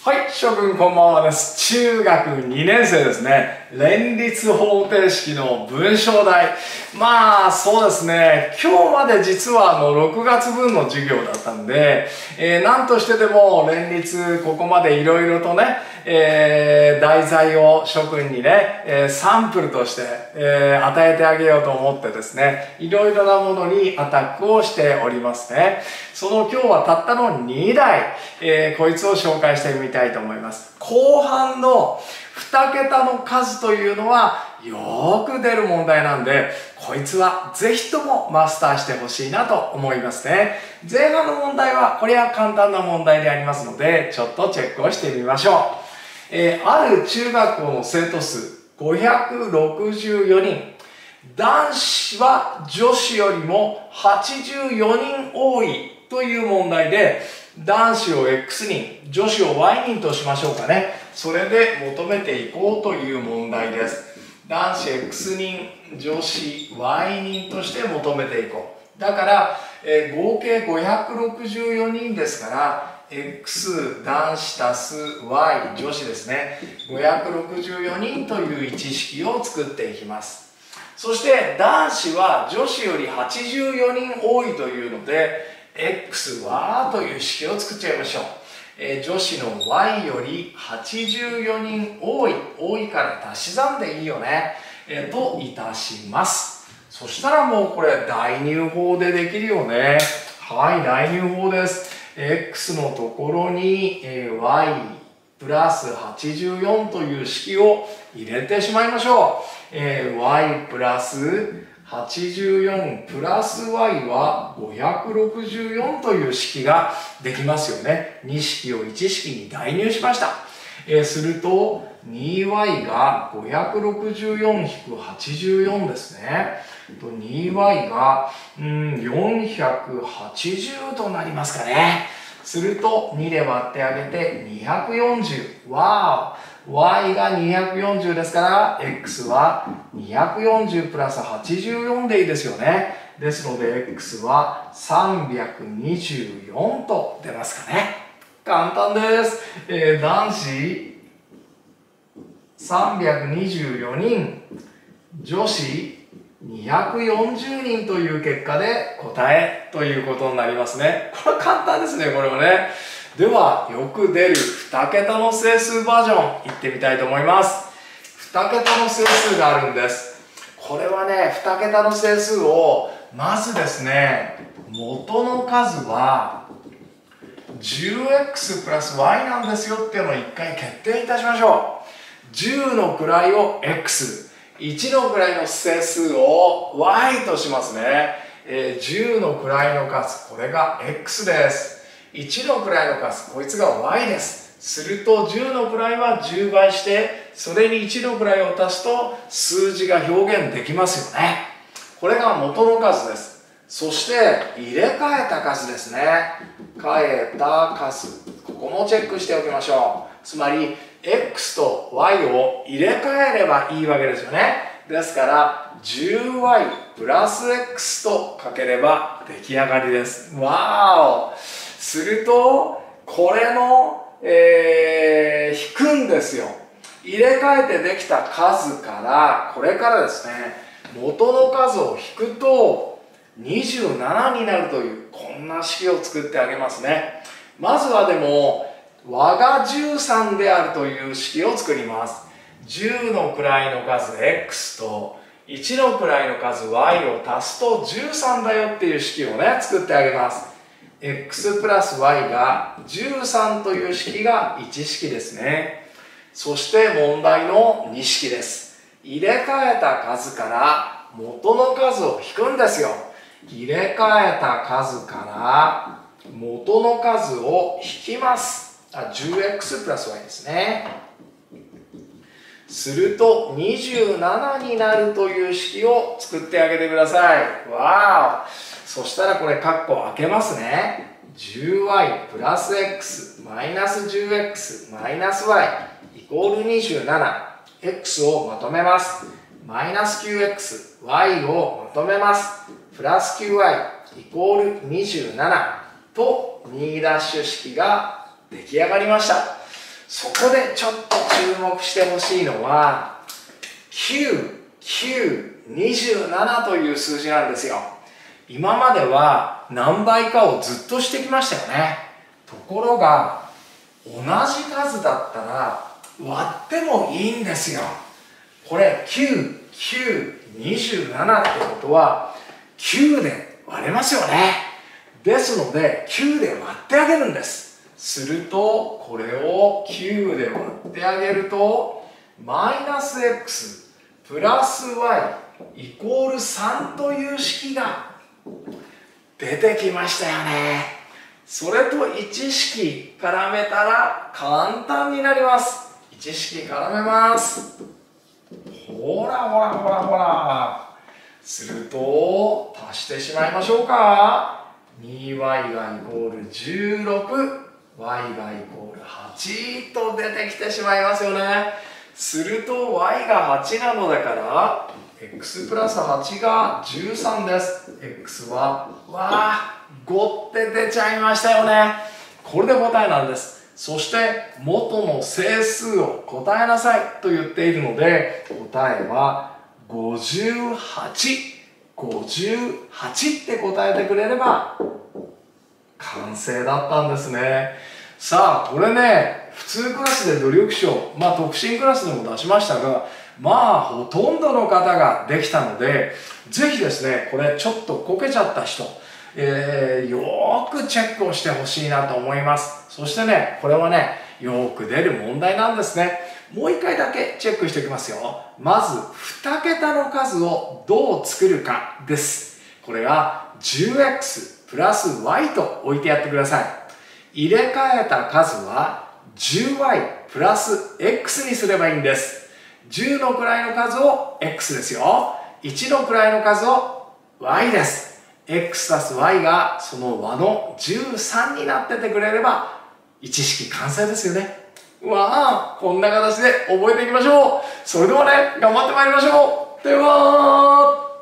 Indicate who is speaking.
Speaker 1: はい、諸君こんばんはです。中学2年生ですね。連立方程式の文章題。まあ、そうですね。今日まで実は6月分の授業だったんで、何としてでも連立ここまでいろいろとね、題材を諸君にね、サンプルとして、与えてあげようと思ってですね、いろいろなものにアタックをしておりますね。その今日はたったの2題、こいつを紹介してみたいと思います。後半の2桁の数というのはよく出る問題なんで、こいつはぜひともマスターしてほしいなと思いますね。前半の問題はこれは簡単な問題でありますので、ちょっとチェックをしてみましょう。ある中学校の生徒数564人。男子は女子よりも84人多いという問題で、男子を X 人、女子を Y 人としましょうかね。それで求めていこうという問題です。男子 X 人、女子 Y 人として求めていこう。だから、合計564人ですから、X 男子足す Y 女子ですね。564人という一式を作っていきます。そして男子は女子より84人多いというので、X はという式を作っちゃいましょう。女子の Y より84人多いから足し算でいいよね。といたします。そしたらもうこれ代入法でできるよね。はい、代入法です。X のところに Y プラス84という式を入れてしまいましょう。Y プラス84プラス Y は564という式ができますよね。2式を1式に代入しました。すると 2Y が564-84ですね。2Y が480となりますかね。すると2で割ってあげて240。わー！Y が240ですから、X は240プラス84でいいですよね。ですので、X は324と出ますかね。簡単です。男子324人、女子240人という結果で答えということになりますね。これは簡単ですね、これはね。では、よく出る2桁の整数バージョンいってみたいと思います。2桁の整数があるんです。これはね、2桁の整数を、まずですね、元の数は 10x プラス y なんですよっていうのを一回決定いたしましょう。10の位を x。1の位の整数を y としますね。10の位の数、これが x です。1の位の数、こいつが y です。すると10の位は10倍して、それに1の位を足すと数字が表現できますよね。これが元の数です。そして入れ替えた数ですね。変えた数。ここもチェックしておきましょう。つまり、x と y を入れ替えればいいわけですよね。ですから、10y プラス x とかければ出来上がりです。わーお！すると、これの、引くんですよ。入れ替えてできた数から、これからですね、元の数を引くと、27になるという、こんな式を作ってあげますね。まずはでも、和が13であるという式を作ります。10の位の数 x と1の位の数 y を足すと13だよっていう式をね、作ってあげます。x プラス y が13という式が1式ですね。そして問題の2式です。入れ替えた数から元の数を引くんですよ。入れ替えた数から元の数を引きます。10x プラス y ですね。すると27になるという式を作ってあげてください。わー！そしたらこれカッコ開けますね。10y プラス x マイナス 10x マイナス y イコール27。x をまとめます。マイナス 9x y をまとめます。プラス 9y イコール27と2ダッシュ式が出来上がりました。 そこでちょっと注目してほしいのは、9、9、27という数字なんですよ。今までは何倍かをずっとしてきましたよね。ところが、同じ数だったら割ってもいいんですよ。これ、9、9、27ってことは、9で割れますよね。ですので、9で割ってあげるんです。すると、これを9で割ってあげると、マイナス x プラス y イコール3という式が出てきましたよね。それと1式絡めたら簡単になります。1式絡めます。ほらほらほらほら。すると、足してしまいましょうか。2y がイコール16、y がイコール8と出てきてしまいますよね。すると y が8なのだから、x プラス8が13です。x は、5って出ちゃいましたよね。これで答えなんです。そして、元の整数を答えなさいと言っているので、答えは58。58って答えてくれれば、完成だったんですね。さあ、これね、普通クラスで努力賞、特進クラスでも出しましたが、ほとんどの方ができたので、ぜひですね、これちょっとこけちゃった人、よーくチェックをしてほしいなと思います。そしてね、これはね、よーく出る問題なんですね。もう一回だけチェックしておきますよ。まず、2桁の数をどう作るかです。これが 10x プラス y と置いてやってください。入れ替えた数は 10y プラス x にすればいいんです。10の位の数を x ですよ。1の位の数を y です。x たす y がその和の13になっててくれれば、1式完成ですよね。こんな形で覚えていきましょう。それではね、頑張ってまいりましょう。では。